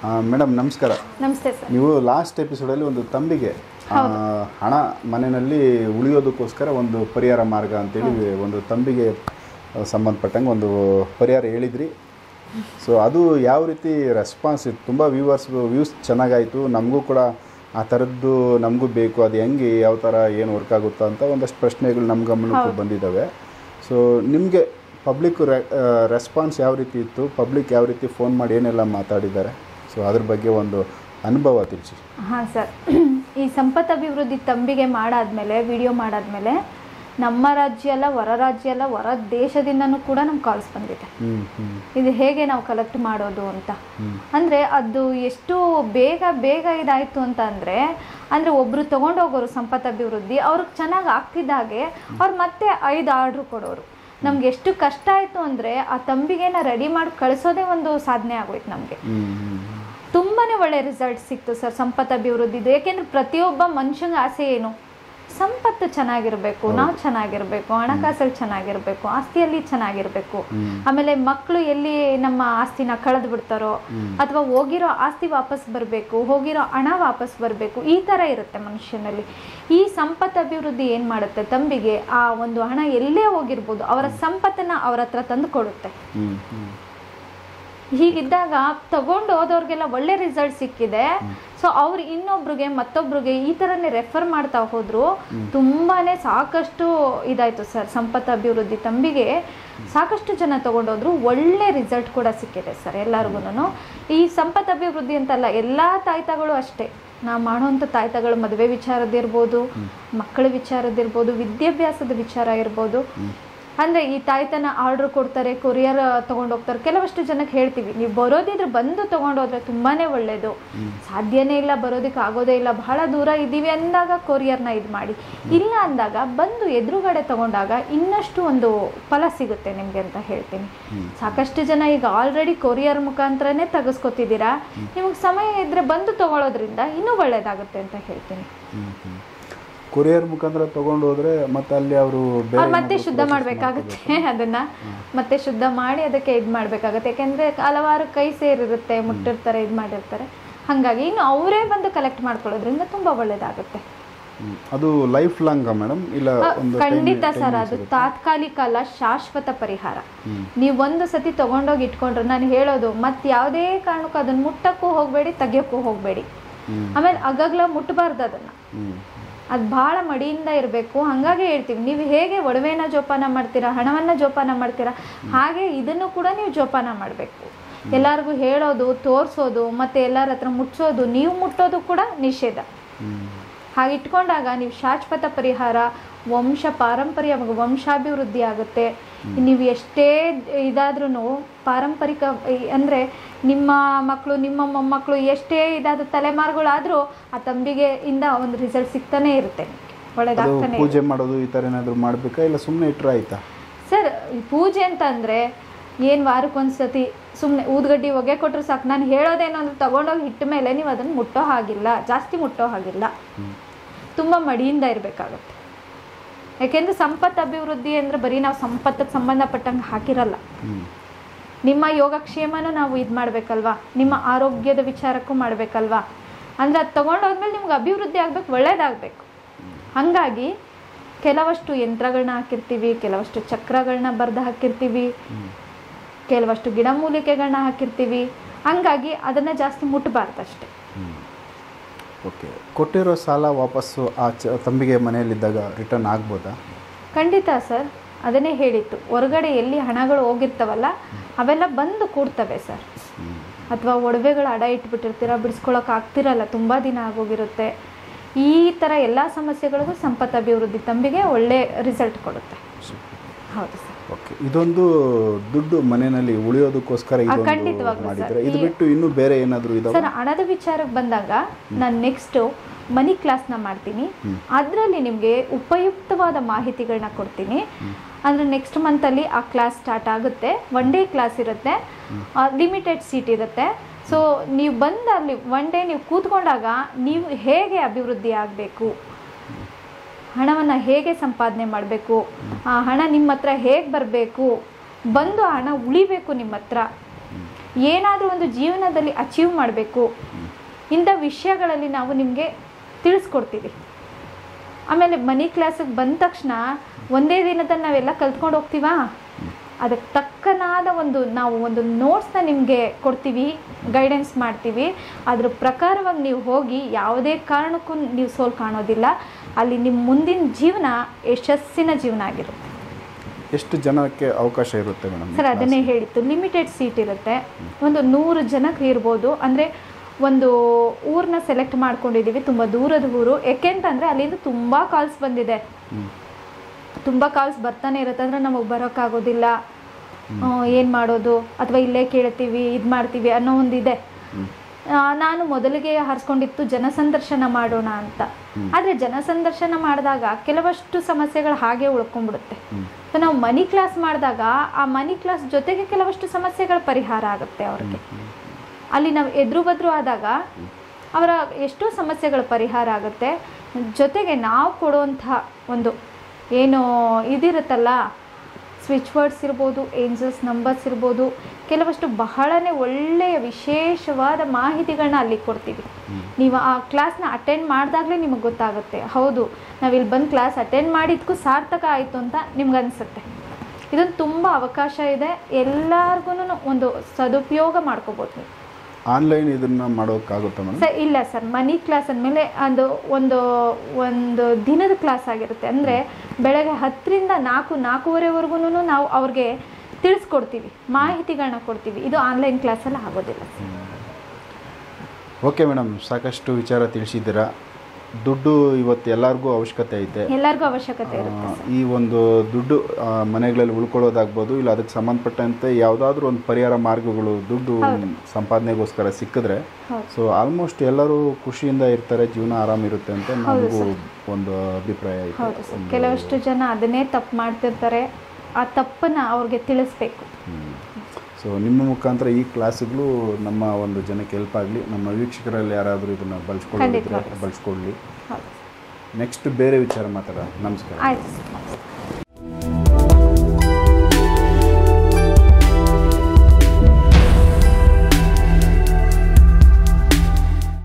Madam ನಮಸ್ಕಾರ. ನಮಸ್ತೆ sir. ನೀವು ಲಾಸ್ಟ್ ಎಪಿಸೋಡಲ್ಲಿ ಒಂದು ತಂಬಿಗೆ ಹಣ ಮನೆಯಲ್ಲಿ ಉಳಿಯೋದಕ್ಕೋಸ್ಕರ ಒಂದು ಪರಿಹಾರ ಮಾರ್ಗ ಅಂತೇಳಿ ಒಂದು ತಂಬಿಗೆ ಸಂಬಂಧಪಟ್ಟಂಗೆ ಒಂದು ಪರಿಹಾರ ಹೇಳಿದ್ರಿ. ಸೊ ಅದು ಯಾವ ರೀತಿ ರೆಸ್ಪಾನ್ಸ್ ಇತ್ತು? ತುಂಬ ವ್ಯೂಸ್ ಚೆನ್ನಾಗಾಯಿತು. ನಮಗೂ ಕೂಡ ಆ ಥರದ್ದು ನಮಗೂ ಬೇಕು, ಅದು ಹೆಂಗೆ ಯಾವ ಥರ ಏನು ವರ್ಕ್ ಆಗುತ್ತಾ ಅಂತ ಒಂದಷ್ಟು ಪ್ರಶ್ನೆಗಳು ನಮ್ಮ ಗಮನಕ್ಕೂ ಬಂದಿದ್ದಾವೆ. ಸೊ ನಿಮಗೆ ಪಬ್ಲಿಕ್ ರೆಸ್ಪಾನ್ಸ್ ಯಾವ ರೀತಿ ಇತ್ತು? ಪಬ್ಲಿಕ್ ಯಾವ ರೀತಿ ಫೋನ್ ಮಾಡಿ ಏನೆಲ್ಲ ಮಾತಾಡಿದ್ದಾರೆ? ಸೊ ಅದ್ರ ಬಗ್ಗೆ ಒಂದು ಅನುಭವ ತಿಳಿಸಿ. ಹಾಂ ಸರ್, ಈ ಸಂಪತ್ತು ಅಭಿವೃದ್ಧಿ ತಂಬಿಗೆ ಮಾಡಾದ್ಮೇಲೆ, ವಿಡಿಯೋ ಮಾಡಾದ್ಮೇಲೆ ನಮ್ಮ ರಾಜ್ಯ ಅಲ್ಲ, ಹೊರ ರಾಜ್ಯ ಅಲ್ಲ, ಹೊರ ದೇಶದಿಂದನೂ ಕೂಡ ನಮ್ಗೆ ಕಾಲ್ಸ್ ಬಂದಿದೆ. ಇದು ಹೇಗೆ ನಾವು ಕಲೆಕ್ಟ್ ಮಾಡೋದು ಅಂತ. ಅಂದರೆ ಅದು ಎಷ್ಟು ಬೇಗ ಇದಾಯಿತು ಅಂತ ಅಂದರೆ ಒಬ್ಬರು ತೊಗೊಂಡೋಗೋರು ಸಂಪತ್ತು ಅಭಿವೃದ್ಧಿ, ಅವ್ರಿಗೆ ಚೆನ್ನಾಗಿ ಆಗ್ತಿದ್ದಾಗೆ ಅವ್ರು ಮತ್ತೆ 5 ಆರ್ಡ್ರು ಕೊಡೋರು. ನಮ್ಗೆ ಎಷ್ಟು ಕಷ್ಟ ಆಯಿತು ಅಂದರೆ ಆ ತಂಬಿಗೆನ ರೆಡಿ ಮಾಡಿ ಕಳಿಸೋದೇ ಒಂದು ಸಾಧನೆ ಆಗೋಯ್ತು ನಮಗೆ. ತುಂಬಾ ಒಳ್ಳೆ ರಿಸಲ್ಟ್ ಸಿಕ್ತು ಸರ್ ಸಂಪತ್ತು ಅಭಿವೃದ್ಧಿದು. ಯಾಕೆಂದರೆ ಪ್ರತಿಯೊಬ್ಬ ಮನುಷ್ಯಂಗೆ ಆಸೆ ಏನು? ಸಂಪತ್ತು ಚೆನ್ನಾಗಿರಬೇಕು, ನಾವು ಚೆನ್ನಾಗಿರಬೇಕು, ಹಣಕಾಸಲ್ಲಿ ಚೆನ್ನಾಗಿರಬೇಕು, ಆಸ್ತಿಯಲ್ಲಿ ಚೆನ್ನಾಗಿರಬೇಕು. ಆಮೇಲೆ ಮಕ್ಕಳು ಎಲ್ಲಿ ನಮ್ಮ ಆಸ್ತಿನ ಕಳೆದು ಬಿಡ್ತಾರೋ ಅಥವಾ ಹೋಗಿರೋ ಆಸ್ತಿ ವಾಪಸ್ ಬರಬೇಕು, ಹೋಗಿರೋ ಹಣ ವಾಪಸ್ ಬರಬೇಕು, ಈ ಥರ ಇರುತ್ತೆ ಮನುಷ್ಯನಲ್ಲಿ. ಈ ಸಂಪತ್ತು ಅಭಿವೃದ್ಧಿ ಏನು ಮಾಡುತ್ತೆ? ತಂಬಿಗೆ ಆ ಒಂದು ಹಣ ಎಲ್ಲೇ ಹೋಗಿರ್ಬೋದು ಅವರ ಸಂಪತ್ತನ್ನು ಅವ್ರ ಹತ್ರ ತಂದು ಕೊಡುತ್ತೆ. ಹೀಗಿದ್ದಾಗ ತಗೊಂಡು ಹೋದವ್ರಿಗೆಲ್ಲ ಒಳ್ಳೆ ರಿಸಲ್ಟ್ ಸಿಕ್ಕಿದೆ. ಸೊ ಅವ್ರು ಇನ್ನೊಬ್ರಿಗೆ ಮತ್ತೊಬ್ರಿಗೆ ಈ ಥರನೇ ರೆಫರ್ ಮಾಡ್ತಾ ಹೋದ್ರು. ತುಂಬಾ ಸಾಕಷ್ಟು ಇದಾಯಿತು ಸರ್ ಸಂಪತ್ತು ಅಭಿವೃದ್ಧಿ ತಂಬಿಗೆ. ಸಾಕಷ್ಟು ಜನ ತಗೊಂಡೋದ್ರು, ಒಳ್ಳೆ ರಿಸಲ್ಟ್ ಕೂಡ ಸಿಕ್ಕಿದೆ ಸರ್ ಎಲ್ಲರಿಗೂ. ಈ ಸಂಪತ್ತು ಅಭಿವೃದ್ಧಿ ಅಂತಲ್ಲ, ಎಲ್ಲ ತಾಯ್ತಗಳು ಅಷ್ಟೇ. ನಾವು ಮಾಡೋವಂಥ ತಾಯ್ತಗಳು ಮದುವೆ ವಿಚಾರದಿರ್ಬೋದು, ಮಕ್ಕಳ ವಿಚಾರದಿರ್ಬೋದು, ವಿದ್ಯಾಭ್ಯಾಸದ ವಿಚಾರ ಇರ್ಬೋದು. ಅಂದರೆ ಈ ತಾಯ್ತನ ಆರ್ಡ್ರ್ ಕೊಡ್ತಾರೆ, ಕೊರಿಯರ್ ತೊಗೊಂಡೋಗ್ತಾರೆ. ಕೆಲವಷ್ಟು ಜನಕ್ಕೆ ಹೇಳ್ತೀವಿ, ನೀವು ಬರೋದಿದ್ರೆ ಬಂದು ತೊಗೊಂಡೋದ್ರೆ ತುಂಬಾ ಒಳ್ಳೆಯದು. ಸಾಧ್ಯನೇ ಇಲ್ಲ, ಬರೋದಕ್ಕೆ ಆಗೋದೇ ಇಲ್ಲ, ಬಹಳ ದೂರ ಇದ್ದೀವಿ ಅಂದಾಗ ಕೊರಿಯರ್ನ ಇದು ಮಾಡಿ. ಇಲ್ಲ ಅಂದಾಗ ಬಂದು ಎದುರುಗಡೆ ತೊಗೊಂಡಾಗ ಇನ್ನಷ್ಟು ಒಂದು ಫಲ ಸಿಗುತ್ತೆ ನಿಮಗೆ ಅಂತ ಹೇಳ್ತೀನಿ. ಸಾಕಷ್ಟು ಜನ ಈಗ ಆಲ್ರೆಡಿ ಕೊರಿಯರ್ ಮುಖಾಂತರನೇ ತೆಗೆಸ್ಕೊತಿದ್ದೀರಾ. ನಿಮಗೆ ಸಮಯ ಇದ್ದರೆ ಬಂದು ತೊಗೊಳೋದ್ರಿಂದ ಇನ್ನೂ ಒಳ್ಳೆಯದಾಗುತ್ತೆ ಅಂತ ಹೇಳ್ತೀನಿ. ಕೊರಿಯರ್ ಮುಖಾಂತರ ತಗೊಂಡು ಹೋದ್ರೆ ಮತ್ತೆ ಅಲ್ಲಿ ಅವರು ಮತ್ತೆ ಶುದ್ಧ ಮಾಡಬೇಕಾಗುತ್ತೆ. ಅದನ್ನ ಮತ್ತೆ ಶುದ್ಧ ಮಾಡಿ ಅದಕ್ಕೆ ಇದು ಮಾಡಬೇಕಾಗುತ್ತೆ. ಯಾಕೆಂದ್ರೆ ಹಲವಾರು ಕೈ ಸೇರಿರುತ್ತೆ, ಮುಟ್ಟಿರ್ತಾರೆ, ಇದು ಮಾಡಿರ್ತಾರೆ. ಹಾಗಾಗಿ ಇನ್ನು ಅವರೇ ಬಂದು ಕಲೆಕ್ಟ್ ಮಾಡ್ಕೊಳ್ಳೋದ್ರಿಂದ ತುಂಬಾ ಒಳ್ಳೇದಾಗುತ್ತೆ. ಅದು ಲೈಫ್ ಲಾಂಗ್ ಮೇಡಮ್? ಇಲ್ಲ, ಖಂಡಿತ ಸರ್, ಅದು ತಾತ್ಕಾಲಿಕ ಅಲ್ಲ, ಶಾಶ್ವತ ಪರಿಹಾರ. ನೀವು ಒಂದು ಸತಿ ತಗೊಂಡೋಗಿ ಇಟ್ಕೊಂಡ್ರೆ, ನಾನು ಹೇಳೋದು ಮತ್ತೆ ಯಾವುದೇ ಕಾರಣಕ್ಕೂ ಅದನ್ನ ಮುಟ್ಟಕ್ಕೂ ಹೋಗಬೇಡಿ, ತೆಗಿಯೋಕ್ಕೂ ಹೋಗಬೇಡಿ. ಆಮೇಲೆ ಅಗಗ್ಲ ಮುಟ್ಟಬಾರ್ದು ಅದನ್ನ. ಅದು ಭಾಳ ಮಡಿಯಿಂದ ಇರಬೇಕು. ಹಾಗಾಗಿ ಹೇಳ್ತೀವಿ, ನೀವು ಹೇಗೆ ಒಡವೆನ ಜೋಪಾನ ಮಾಡ್ತೀರಾ, ಹಣವನ್ನು ಜೋಪಾನ ಮಾಡ್ತೀರಾ, ಹಾಗೆ ಇದನ್ನು ಕೂಡ ನೀವು ಜೋಪಾನ ಮಾಡಬೇಕು. ಎಲ್ಲರಿಗೂ ಹೇಳೋದು, ತೋರಿಸೋದು, ಮತ್ತು ಎಲ್ಲರ ಹತ್ರ ಮುಟ್ಸೋದು, ನೀವು ಮುಟ್ಟೋದು ಕೂಡ ನಿಷೇಧ. ಹಾಗೆ ಇಟ್ಕೊಂಡಾಗ ನೀವು ಶಾಶ್ವತ ಪರಿಹಾರ, ಪಾರಂಪರ್ಯ ವಂಶಾಭಿವೃದ್ಧಿ ಆಗುತ್ತೆ. ನೀವು ಎಷ್ಟೇ ಇದಾದ್ರೂ ಪಾರಂಪರಿಕ ಅಂದರೆ ನಿಮ್ಮ ಮಕ್ಕಳು, ನಿಮ್ಮ ಮೊಮ್ಮಕ್ಕಳು ಎಷ್ಟೇ ಇದಾದ ತಲೆಮಾರುಗಳಾದರೂ ಆ ತಂಬಿಗೆಯಿಂದ ಒಂದು ರಿಸಲ್ಟ್ ಸಿಗ್ತಾನೆ ಇರುತ್ತೆ, ಒಳ್ಳೆದಾಗ್ತಾನೆ. ಪೂಜೆ ಮಾಡೋದು ಈ ಥರ ಏನಾದರೂ ಮಾಡಬೇಕಾ, ಇಲ್ಲ ಸುಮ್ಮನೆ ಇಟ್ಟರೆ ಆಯ್ತಾ ಸರ್? ಪೂಜೆ ಅಂತ ಅಂದರೆ ಏನು ವಾರಕ್ಕೊಂದ್ಸತಿ ಸುಮ್ಮನೆ ಊದ್ಗಡ್ಡಿ ಹೊಗೆ ಕೊಟ್ಟರು ಸಾಕು. ನಾನು ಹೇಳೋದೇನು ಅಂದರೆ ತಗೊಂಡೋಗಿ ಇಟ್ಟ ಮೇಲೆ ನೀವು ಅದನ್ನು ಮುಟ್ಟೋ ಹಾಗಿಲ್ಲ, ಜಾಸ್ತಿ ಮುಟ್ಟೋ ಹಾಗಿಲ್ಲ, ತುಂಬ ಮಡಿಯಿಂದ ಇರಬೇಕಾಗತ್ತೆ. ಯಾಕೆಂದರೆ ಸಂಪತ್ತು ಅಭಿವೃದ್ಧಿ ಅಂದರೆ ಬರೀ ನಾವು ಸಂಪತ್ತಿಗೆ ಸಂಬಂಧಪಟ್ಟಂಗೆ ಹಾಕಿರಲ್ಲ. ನಿಮ್ಮ ಯೋಗಕ್ಷೇಮನೂ ನಾವು ಇದು ಮಾಡಬೇಕಲ್ವಾ, ನಿಮ್ಮ ಆರೋಗ್ಯದ ವಿಚಾರಕ್ಕೂ ಮಾಡಬೇಕಲ್ವಾ. ಅಂದರೆ ಅದು ತೊಗೊಂಡೋದ್ಮೇಲೆ ನಿಮ್ಗೆ ಅಭಿವೃದ್ಧಿ ಆಗಬೇಕು, ಒಳ್ಳೇದಾಗಬೇಕು. ಹಾಗಾಗಿ ಕೆಲವಷ್ಟು ಯಂತ್ರಗಳನ್ನ ಹಾಕಿರ್ತೀವಿ, ಕೆಲವಷ್ಟು ಚಕ್ರಗಳನ್ನ ಬರೆದು ಹಾಕಿರ್ತೀವಿ, ಕೆಲವಷ್ಟು ಗಿಡಮೂಲಿಕೆಗಳನ್ನ ಹಾಕಿರ್ತೀವಿ. ಹಂಗಾಗಿ ಅದನ್ನು ಜಾಸ್ತಿ ಮುಟ್ಟಬಾರ್ದು ಅಷ್ಟೇ. ಓಕೆ. ಕೊಟ್ಟಿರೋ ಸಾಲ ವಾಪಸ್ಸು ಆ ತಂಬಿಗೆ ಮನೆಯಲ್ಲಿದ್ದಾಗ ರಿಟರ್ನ್ ಆಗ್ಬೋದಾ? ಖಂಡಿತ ಸರ್, ಅದನ್ನೇ ಹೇಳಿತ್ತು. ಹೊರಗಡೆ ಎಲ್ಲಿ ಹಣಗಳು ಹೋಗಿರ್ತಾವಲ್ಲ ಅವೆಲ್ಲ ಬಂದು ಕೂಡ್ತವೆ ಸರ್. ಅಥವಾ ಒಡವೆಗಳು ಅಡ ಇಟ್ಬಿಟ್ಟಿರ್ತೀರ, ಬಿಡಿಸ್ಕೊಳಕ್ಕೆ ಆಗ್ತಿರಲ್ಲ, ತುಂಬ ದಿನ ಆಗೋಗಿರುತ್ತೆ. ಈ ಥರ ಎಲ್ಲ ಸಮಸ್ಯೆಗಳಿಗೂ ಸಂಪತ್ತು ಅಭಿವೃದ್ಧಿ ತಂಬಿಗೆ ಒಳ್ಳೆ ರಿಸಲ್ಟ್ ಕೊಡುತ್ತೆ. ಹೌದು ಸರ್. ಓಕೆ. ಇದೊಂದು ದುಡ್ಡು ಮನೆಯಲ್ಲಿ ಉಳಿಯೋದಕ್ಕೋಸ್ಕರ ಮಾಡಿದ್ರೆ, ಇದು ಬಿಟ್ಟು ಇನ್ನೂ ಬೇರೆ ಏನಾದರೂ ಇದಾವೆ ಸರ್? ಹಣದ ವಿಚಾರಕ್ಕೆ ಬಂದಾಗ ನಾನು ನೆಕ್ಸ್ಟು ಮನಿ ಕ್ಲಾಸ್ನ ಮಾಡ್ತೀನಿ. ಅದರಲ್ಲಿ ನಿಮಗೆ ಉಪಯುಕ್ತವಾದ ಮಾಹಿತಿಗಳನ್ನ ಕೊಡ್ತೀನಿ. ಅಂದರೆ ನೆಕ್ಸ್ಟ್ ಮಂತಲ್ಲಿ ಆ ಕ್ಲಾಸ್ ಸ್ಟಾರ್ಟ್ ಆಗುತ್ತೆ. 1 ಡೇ ಕ್ಲಾಸ್ ಇರುತ್ತೆ, ಲಿಮಿಟೆಡ್ ಸೀಟ್ ಇರುತ್ತೆ. ಸೊ ನೀವು ಬಂದು ಅಲ್ಲಿ 1 ಡೇ ನೀವು ಕೂತ್ಕೊಂಡಾಗ ನೀವು ಹೇಗೆ ಅಭಿವೃದ್ಧಿ ಆಗಬೇಕು, ಹಣವನ್ನು ಹೇಗೆ ಸಂಪಾದನೆ ಮಾಡಬೇಕು, ಆ ಹಣ ನಿಮ್ಮ ಹತ್ರ ಹೇಗೆ ಬರಬೇಕು, ಬಂದು ಹಣ ಉಳಿಬೇಕು ನಿಮ್ಮ ಹತ್ರ, ಏನಾದರೂ ಒಂದು ಜೀವನದಲ್ಲಿ ಅಚೀವ್ ಮಾಡಬೇಕು, ಇಂಥ ವಿಷಯಗಳಲ್ಲಿ ನಾವು ನಿಮಗೆ ತಿಳಿಸ್ಕೊಡ್ತೀವಿ. ಆಮೇಲೆ ಮನಿ ಕ್ಲಾಸಿಗೆ ಬಂದ ತಕ್ಷಣ ಒಂದೇ ದಿನದಲ್ಲಿ ನಾವೆಲ್ಲ ಕಲ್ತ್ಕೊಂಡು ಹೋಗ್ತೀವಾ? ಅದಕ್ಕೆ ತಕ್ಕನಾದ ನಾವು ಒಂದು ನೋಟ್ಸ್ನ ನಿಮಗೆ ಕೊಡ್ತೀವಿ, ಗೈಡೆನ್ಸ್ ಮಾಡ್ತೀವಿ. ಅದ್ರ ಪ್ರಕಾರವಾಗಿ ನೀವು ಹೋಗಿ ಯಾವುದೇ ಕಾರಣಕ್ಕೂ ನೀವು ಸೋಲು ಕಾಣೋದಿಲ್ಲ. ಅಲ್ಲಿ ನಿಮ್ಮ ಮುಂದಿನ ಜೀವನ ಯಶಸ್ಸಿನ ಜೀವನ ಆಗಿರುತ್ತೆ. ಎಷ್ಟು ಜನಕ್ಕೆ ಅವಕಾಶ ಇರುತ್ತೆ ಮೇಡಮ್? ಸರ್ ಅದನ್ನೇ ಹೇಳಿತ್ತು, ಲಿಮಿಟೆಡ್ ಸೀಟ್ ಇರುತ್ತೆ. ಒಂದು 100 ಜನಕ್ಕೆ ಇರ್ಬೋದು. ಅಂದರೆ ಒಂದು ಊರನ್ನ ಸೆಲೆಕ್ಟ್ ಮಾಡ್ಕೊಂಡಿದ್ದೀವಿ, ತುಂಬ ದೂರದ ಊರು. ಯಾಕೆಂತಂದರೆ ಅಲ್ಲಿಂದ ತುಂಬ ಕಾಲ್ಸ್ ಬಂದಿದೆ, ತುಂಬ ಕಾಲ್ಸ್ ಬರ್ತಾನೆ ಇರುತ್ತೆ. ಅಂದರೆ ನಮಗೆ ಬರೋಕ್ಕಾಗೋದಿಲ್ಲ, ಏನು ಮಾಡೋದು, ಅಥವಾ ಇಲ್ಲೇ ಕೇಳ್ತೀವಿ, ಇದು ಮಾಡ್ತೀವಿ ಅನ್ನೋ ಒಂದಿದೆ. ನಾನು ಮೊದಲಿಗೆ ಹರಿಸ್ಕೊಂಡಿತ್ತು ಜನಸಂದರ್ಶನ ಮಾಡೋಣ ಅಂತ. ಆದರೆ ಜನಸಂದರ್ಶನ ಮಾಡಿದಾಗ ಕೆಲವಷ್ಟು ಸಮಸ್ಯೆಗಳು ಹಾಗೆ ಉಳ್ಕೊಂಡ್ಬಿಡುತ್ತೆ. ಸೊ ನಾವು ಮನಿ ಕ್ಲಾಸ್ ಮಾಡಿದಾಗ ಆ ಮನಿ ಕ್ಲಾಸ್ ಜೊತೆಗೆ ಕೆಲವಷ್ಟು ಸಮಸ್ಯೆಗಳ ಪರಿಹಾರ ಆಗುತ್ತೆ ಅವ್ರಿಗೆ. ಅಲ್ಲಿ ನಾವು ಎದುರು ಬದ್ರು ಆದಾಗ ಅವರ ಎಷ್ಟೋ ಸಮಸ್ಯೆಗಳ ಪರಿಹಾರ ಆಗುತ್ತೆ. ಜೊತೆಗೆ ನಾವು ಕೊಡುವಂಥ ಒಂದು ಏನು ಇದಿರುತ್ತಲ್ಲ, ಸ್ವಿಚ್ ವರ್ಡ್ಸ್ ಇರ್ಬೋದು, ಏಂಜಲ್ಸ್ ನಂಬರ್ಸ್ ಇರ್ಬೋದು, ಕೆಲವಷ್ಟು ಬಹಳನೇ ಒಳ್ಳೆಯ ವಿಶೇಷವಾದ ಮಾಹಿತಿಗಳನ್ನ ಅಲ್ಲಿ ಕೊಡ್ತೀವಿ. ನೀವು ಆ ಕ್ಲಾಸ್ನ ಅಟೆಂಡ್ ಮಾಡಿದಾಗಲೇ ನಿಮಗೆ ಗೊತ್ತಾಗುತ್ತೆ, ಹೌದು ನಾವಿಲ್ಲಿ ಬಂದು ಕ್ಲಾಸ್ ಅಟೆಂಡ್ ಮಾಡಿದ್ದಕ್ಕೂ ಸಾರ್ಥಕ ಆಯಿತು ಅಂತ ನಿಮ್ಗೆ ಅನಿಸುತ್ತೆ. ಇದೊಂದು ತುಂಬ ಅವಕಾಶ ಇದೆ, ಎಲ್ಲರಿಗೂ ಒಂದು ಸದುಪಯೋಗ ಮಾಡ್ಕೋಬೋದು ನೀವು. ಆನ್ಲೈನ್ ಇದನ್ನು ಮಾಡೋಕ್ಕಾಗುತ್ತಾ ಮೇಡಮ್? ಸರ್ ಇಲ್ಲ ಸರ್, ಮನಿ ಕ್ಲಾಸ್ ಅಂದಮೇಲೆ ಅದು ಒಂದು ದಿನದ ಕ್ಲಾಸ್ ಆಗಿರುತ್ತೆ. ಅಂದರೆ ಬೆಳಗ್ಗೆ 10ರಿಂದ 4:30ವರೆಗೂ ನಾವು ಅವ್ರಿಗೆ ತಿಳಿಸ್ಕೊಡ್ತೀವಿ, ಮಾಹಿತಿಗಳನ್ನ ಕೊಡ್ತೀವಿ. ಇದು ಆನ್ಲೈನ್ ಕ್ಲಾಸಲ್ಲಿ ಆಗೋದಿಲ್ಲ. ಓಕೆ ಮೇಡಮ್, ಸಾಕಷ್ಟು ವಿಚಾರ ತಿಳಿಸಿದ್ದೀರಾ. ದುಡ್ಡು ಇವತ್ತು ಎಲ್ಲರಿಗೂ ಅವಶ್ಯಕತೆ ಐತೆ, ಎಲ್ಲರಿಗೂ ಅವಶ್ಯಕತೆ ಇರುತ್ತೆ. ಈ ಒಂದು ದುಡ್ಡು ಮನೆಗಳಲ್ಲಿ ಉಳ್ಕೊಳ್ಳೋದಾಗ್ಬೋದು, ಇಲ್ಲ ಅದಕ್ಕೆ ಸಂಬಂಧಪಟ್ಟಂತೆ ಯಾವುದಾದ್ರೂ ಒಂದು ಪರಿಹಾರ ಮಾರ್ಗಗಳು ದುಡ್ಡು ಸಂಪಾದನೆಗೋಸ್ಕರ ಸಿಕ್ಕಿದ್ರೆ ಸೊ ಆಲ್ಮೋಸ್ಟ್ ಎಲ್ಲರೂ ಖುಷಿಯಿಂದ ಇರ್ತಾರೆ, ಜೀವನ ಆರಾಮಿರುತ್ತೆ ಅಂತ ನನಗೂ ಒಂದು ಅಭಿಪ್ರಾಯ ಐತೆ. ಹೌದು ಸರ್, ಕೆಲವಷ್ಟು ಜನ ಅದನ್ನೇ ತಪ್ಪು ಮಾಡ್ತಿರ್ತಾರೆ, ಆ ತಪ್ಪನ್ನು ಅವ್ರಿಗೆ ತಿಳಿಸ್ಬೇಕು. ಸೊ ನಿಮ್ಮ ಮುಖಾಂತರ ಈ ಕ್ಲಾಸ್ಗಳು ನಮ್ಮ ಒಂದು ಜನಕ್ಕೆ ಹೆಲ್ಪ್ ಆಗಲಿ, ನಮ್ಮ ವೀಕ್ಷಕರಲ್ಲಿ ಯಾರಾದರೂ ಇದನ್ನು ಬಳಸ್ಕೊಳ್ಳಿ. ನೆಕ್ಸ್ಟ್ ಬೇರೆ ವಿಚಾರ ಮಾತಾಡೋಣ. ನಮಸ್ಕಾರ. ಆಯ್ತು ಸರ್.